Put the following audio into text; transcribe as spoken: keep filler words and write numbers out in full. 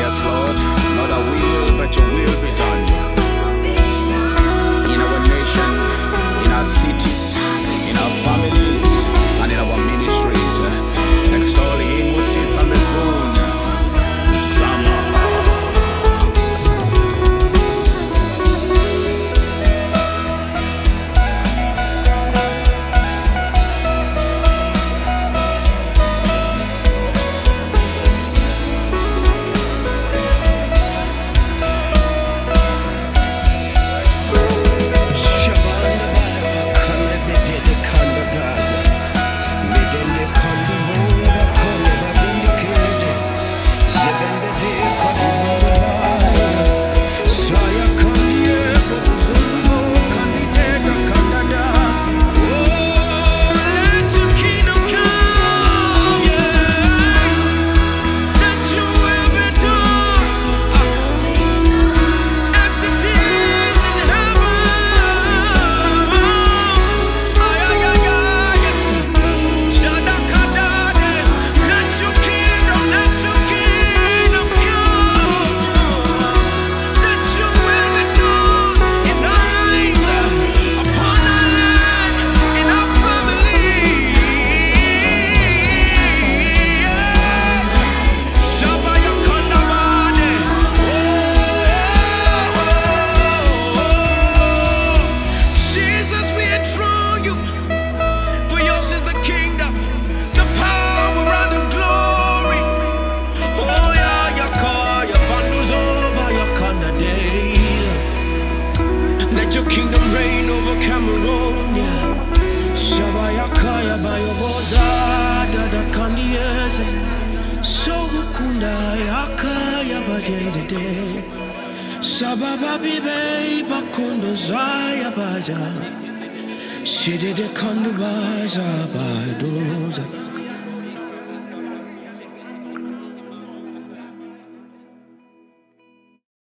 Yes, Lord, not our will, but your will be done. In our nation, in our cities, in our families, and in our ministries. Extol him who sits on the throne. Summer. Sababa bibe bakundo zaya baja, shide de kandu baza badoza.